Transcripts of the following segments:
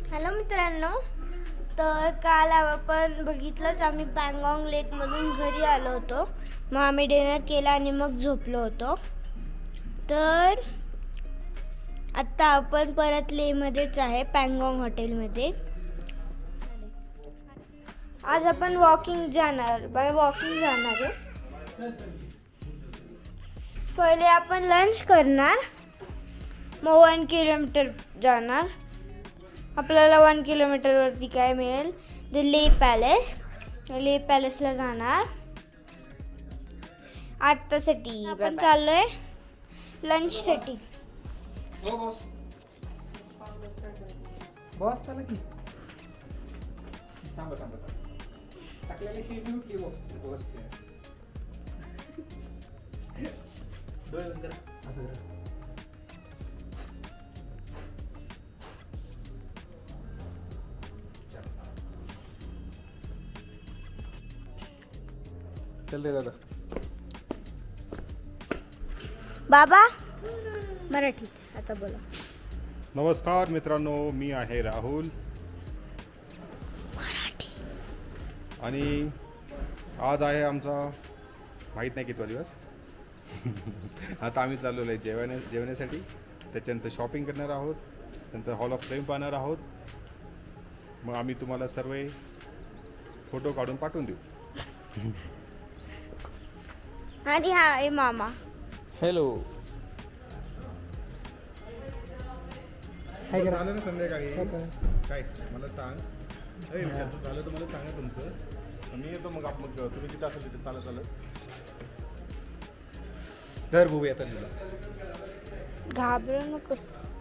Hello मित्रांनो, तर काल आपण बघितलंच आम्ही पँगॉन्ग लेकमधून घरी आलो होतो. मग आम्ही डिनर केला आणि मग झोपलो होतो. तर आत्ता आपण परत लेमध्येच आहे, पँगॉन्ग हॉटेलमध्ये. आज आपण वॉकिंग जाणार आहे. पहिले आपण लंच करणार, मग 1 किलोमीटर जाणार. आपल्याला 1 किलोमीटरवरती काय मिळेल, द ले पॅलेसला जाणार. आत्तासाठी आपण चाललोय लंचसाठी. बॉस चला की थांबा टाकलेली शेडी उठली बॉसची. डोळे बंद करा, असं करा. चल रे दादा. बाबा मराठी आता बोला. नमस्कार मित्रांनो, मी आहे राहुल आणि आज आहे आमचा माहीत नाही कितवा दिवस. आता आम्ही चाललेलो आहे जेवण्यासाठी. त्याच्यानंतर शॉपिंग करणार आहोत, नंतर हॉल ऑफ फ्लेम पाहणार आहोत. मग आम्ही तुम्हाला सर्व फोटो काढून पाठवून देऊ. आणि हा आहे मामा. हॅलो. झालं ना संध्याकाळी काय मला सांग. अरे विचार तू झालं तर मला सांगा तुमचं, मी येतो. मग तुम्ही तिथे असेल तिथे चालत धर बघूया आता. घाबरू नकोस.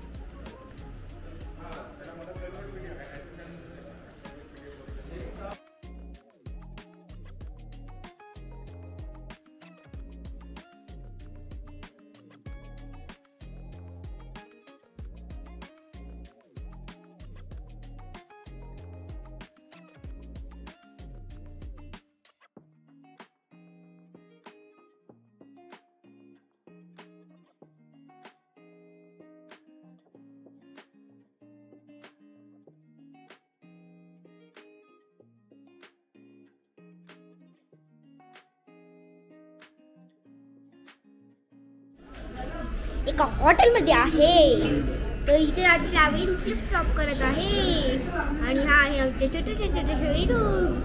एका हॉटेलमध्ये आहे, तर इथे आधी लावेल फ्लिप फ्लॉप करत आहे. आणि हा आहे आमचे छोटे शरीर.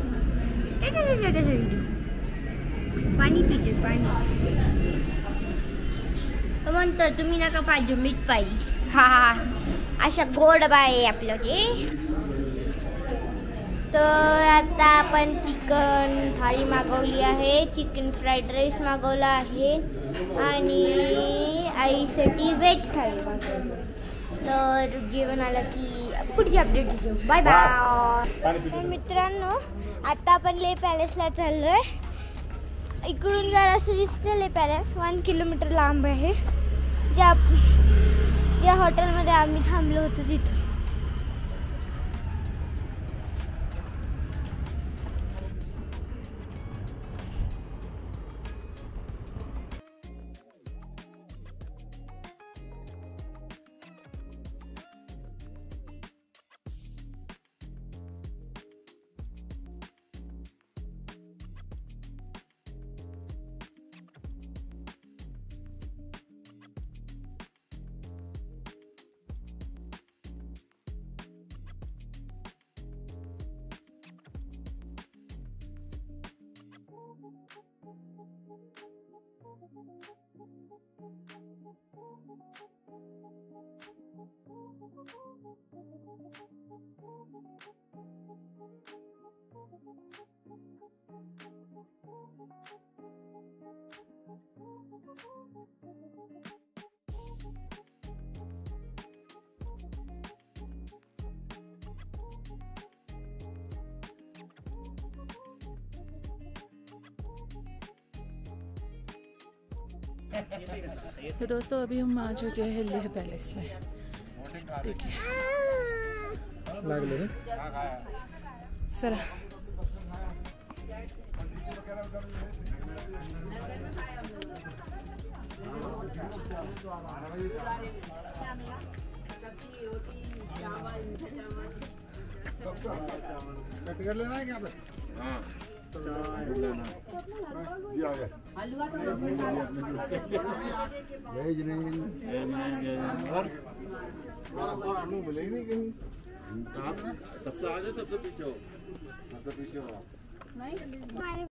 पाणी पिते पाणी. म्हणतो तुम्ही नका पाहिजे, मीठ पाहिजे. हा अशा गोड बाय आपलं ते. तर आता आपण चिकन थाळी मागवली आहे, चिकन फ्राईड राईस मागवला आहे आणि आईसाठी व्हेज थाळी मागवली. तर जेवण आलं की पुढची अपडेट देऊ. Bye bye. तर मित्रांनो, आता आपण ले पॅलेसला चाललोय. इकडून जरा असं दिसतं ले पॅलेस. 1 किलोमीटर लांब आहे. ज्या हॉटेलमध्ये आम्ही थांबलो होतो तिथून. तो दोस्तों अभी हम आ चुके हैं लेह पैलेस में. देखिए चला. सब्जी रोटी चावल टिकट लेना है क्या पे? हाँ लेना जी आ गया और अनु मिले ही नहीं कहीं। सबसे आगे सबसे पीछे हो, सबसे पीछे हो।